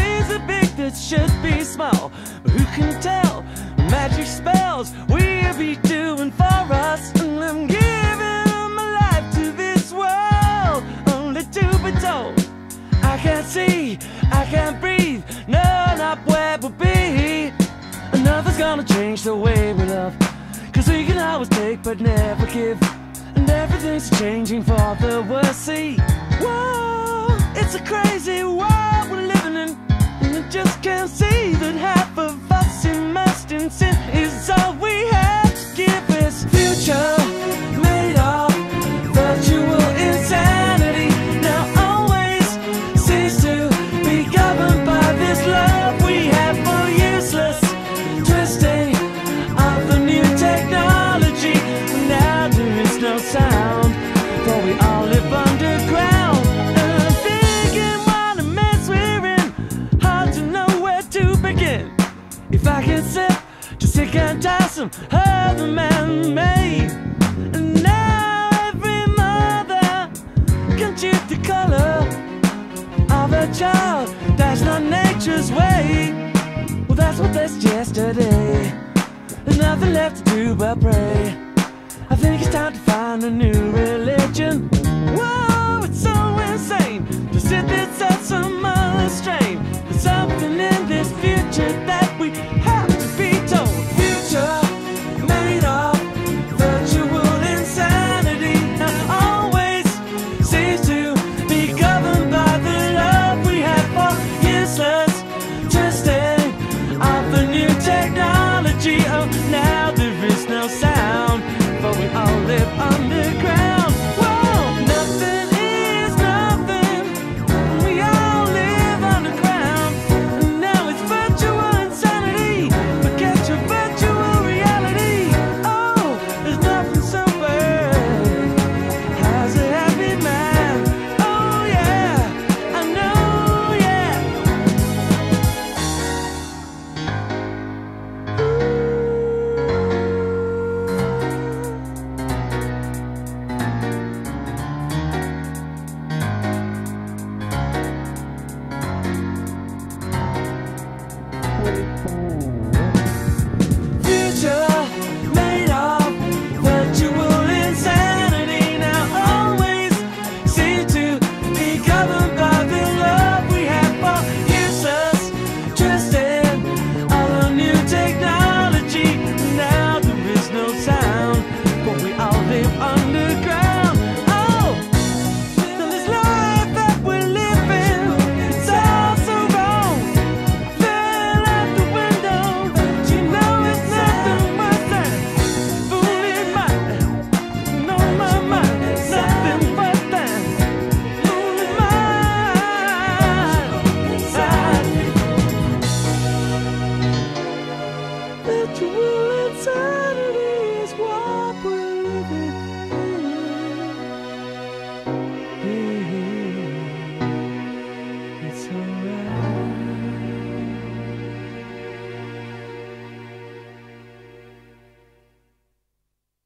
is a big that should be small. But who can tell magic spells we'll be doing for us? And I'm giving my life to this world, only to be told I can't see, I can't breathe, no, not where we'll be. And nothing's gonna change the way we love, 'cause we can always take but never give. And everything's changing for the worse, see. Whoa, it's a crazy world we're living in, and I just can't see that half of us immersed in sin is all we have to give. This future made of virtual insanity now always seems to be governed by this love we have for useless twisting of the new technology. Now there is no sound, for we all live underground. And I'm thinking what a mess we're in, hard to know where to begin. If I can sit, just sick and tiresome, other man-made. And now every mother can choose the color of a child. That's not nature's way. Well, that's what that's yesterday. There's nothing left to do but pray. I think it's time to find a new religion. Whoa, it's so insane to sit this at some other strain. There's something in this future that we have to be told. Future made of virtual insanity now always seems to be governed by the love we have for useless twisting of the new technology. Oh, now there is no sound, for we all live underground. Whoa, nothing is nothing, we all live underground. And now it's virtual insanity, forget your virtual reality. Oh, there's nothing so bad as a happy man. Oh yeah, I know, yeah. Ooh.